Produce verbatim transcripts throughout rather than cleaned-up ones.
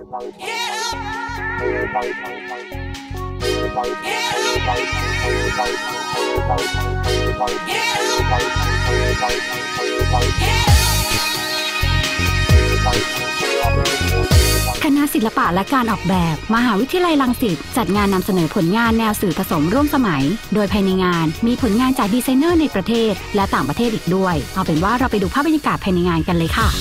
คณะศิลปะและการออกแบบมหาวิทยาลัยรังสิตจัดงานนำเสนอผลงานแนวสื่อผสมร่วมสมัยโดยภายในงานมีผลงานจากดีไซเนอร์ในประเทศและต่างประเทศอีกด้วยเอาเป็นว่าเราไปดูภาพบรรยากาศภายในงานกันเลยค่ะ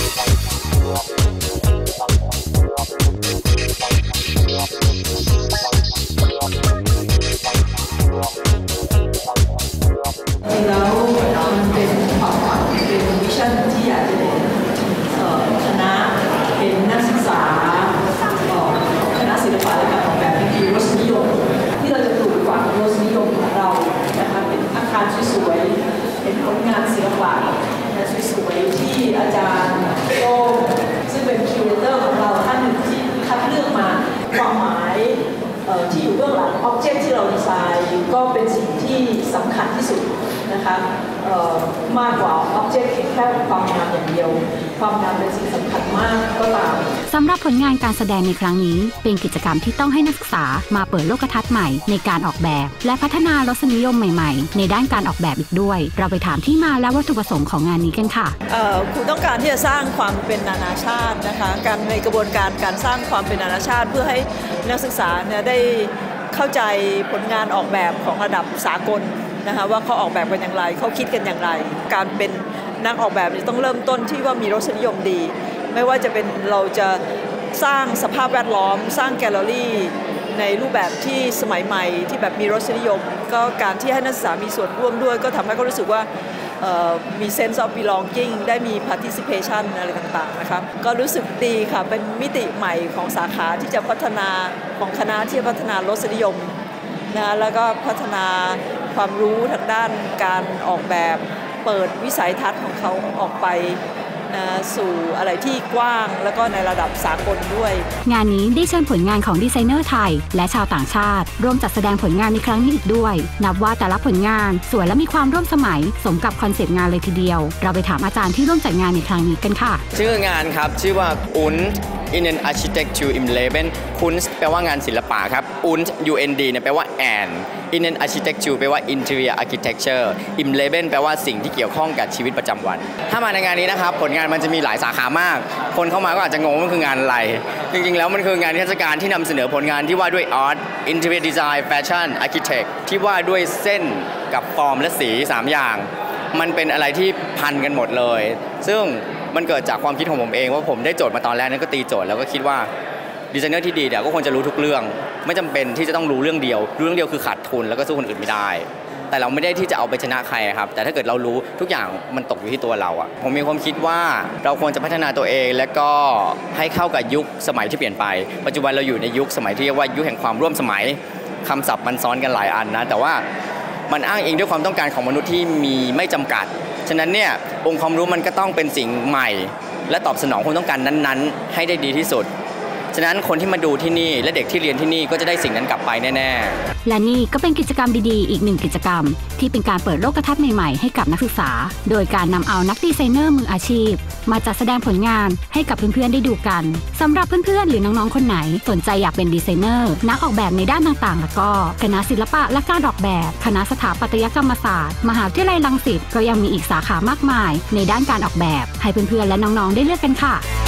จริงแล้วมันเป็นความฝันเป็นวิชั่นที่อยากจะเห็นคณะเห็นนักศึกษาคณะศิลปะและการออกแบบเป็นรสนิยมที่เราจะปลูกฝังรสนิยมของเรานะคะเป็นอาคารสวยๆเป็นผลงานศิลปะสวยๆที่อาจารย์โต้งซึ่งเป็นคิวเรเตอร์ของเราท่านหนึ่งที่คัดเลือกมาความหมายที่อยู่เบื้องหลังอ็อบเจกต์ที่เราดีไซน์ก็เป็นสิ่งที่สำคัญที่สุดนะคะมากกว่าอ็อบเจกต์แค่ความงามอย่างเดียวความงามเป็นสิ่งสำคัญมากก็ตามสำหรับผลงานการแสดงในครั้งนี้เป็นกิจกรรมที่ต้องให้นักศึกษามาเปิดโลกทัศน์ใหม่ในการออกแบบและพัฒนารสนิยมใหม่ๆในด้านการออกแบบอีกด้วยเราไปถามที่มาและวัตถุประสงค์ของงานนี้กันค่ะครูต้องการที่จะสร้างความเป็นนานาชาตินะคะการในกระบวนการการสร้างความเป็นนานาชาติเพื่อให้นักศึกษาเนี่ยได้เข้าใจผลงานออกแบบของระดับสากลนะคะว่าเขาออกแบบกันอย่างไรเขาคิดกันอย่างไรการเป็นนักออกแบบต้องเริ่มต้นที่ว่ามีรสนิยมดีไม่ว่าจะเป็นเราจะสร้างสภาพแวดล้อมสร้างแกลเลอรี่ในรูปแบบที่สมัยใหม่ที่แบบมีรสนิยมก็การที่ให้นักศึกษามีส่วนร่วมด้วยก็ทำให้เขารู้สึกว่ามี sense of belonging ได้มี participation อะไรต่างๆนะครับก็รู้สึกดีค่ะเป็นมิติใหม่ของสาขาที่จะพัฒนาของคณะที่จะพัฒนารสนิยมนะแล้วก็พัฒนาความรู้ทางด้านการออกแบบเปิดวิสัยทัศน์ของเขาออกไปสู่อะไรที่กว้างแล้วก็ในระดับสากลด้วยงานนี้ได้เชิญผลงานของดีไซเนอร์ไทยและชาวต่างชาติร่วมจัดแสดงผลงานในครั้งนี้อีกด้วยนับว่าแต่ละผลงานสวยและมีความร่วมสมัยสมกับคอนเซปต์งานเลยทีเดียวเราไปถามอาจารย์ที่ร่วมจัดงานในครั้งนี้กันค่ะชื่องานครับชื่อว่า und Innen Architektur im Leben Kunst แปลว่างานศิลปะครับ und und เนี่ยแปลว่า and Innen Architektur แปลว่า Interior Architecture im Leben แปลว่าสิ่งที่เกี่ยวข้องกับชีวิตประจำวันถ้ามาในงานนี้นะครับผลงานมันจะมีหลายสาขามากคนเข้ามาก็อาจจะงงว่ามันคืองานอะไรจริงๆแล้วมันคืองานเทศกาลที่นำเสนอผลงานที่ว่าด้วย Art Interior Design Fashion Architect ที่ว่าด้วยเส้นกับฟอร์มและสีสามอย่างมันเป็นอะไรที่พันกันหมดเลยซึ่งมันเกิดจากความคิดของผมเองว่าผมได้โจทย์มาตอนแรกนั้นก็ตีโจทย์แล้วก็คิดว่าดีไซเนอร์ที่ดีเนี่ยก็ควรจะรู้ทุกเรื่องไม่จำเป็นที่จะต้องรู้เรื่องเดียวรู้เรื่องเดียวคือขาดทุนแล้วก็สู้คนอื่นไม่ได้แต่เราไม่ได้ที่จะเอาไปชนะใครครับแต่ถ้าเกิดเรารู้ทุกอย่างมันตกอยู่ที่ตัวเราอ่ะผมมีความคิดว่าเราควรจะพัฒนาตัวเองและก็ให้เข้ากับยุคสมัยที่เปลี่ยนไปปัจจุบันเราอยู่ในยุคสมัยที่เรียกว่ายุคแห่งความร่วมสมัยคำศัพท์มันซ้อนกันหลายอันนะแต่ว่ามันอ้างอิงด้วยความต้องการของมนุษย์ที่มีไม่จำกัดฉะนั้นเนี่ยองค์ความรู้มันก็ต้องเป็นสิ่งใหม่และตอบสนองความต้องการนั้นๆให้ได้ดีที่สุดฉะนั้นคนที่มาดูที่นี่และเด็กที่เรียนที่นี่ก็จะได้สิ่งนั้นกลับไปแน่ๆและนี่ก็เป็นกิจกรรมดีๆอีกหนึ่งกิจกรรมที่เป็นการเปิดโลกทัศน์ใหม่ๆให้กับนักศึกษาโดยการนำเอานักดีไซเนอร์มืออาชีพมาจัดแสดงผลงานให้กับเพื่อนๆได้ดูกันสำหรับเพื่อนๆหรือน้องๆคนไหนสนใจอยากเป็นดีไซเนอร์นักออกแบบในด้านต่างๆแล้วก็คณะศิลปะและการออกแบบคณะสถาปัตยกรรมศาสตร์มหาวิทยาลัยรังสิตก็ยังมีอีกสาขามากมายในด้านการออกแบบให้เพื่อนๆและน้องๆได้เลือกกันค่ะ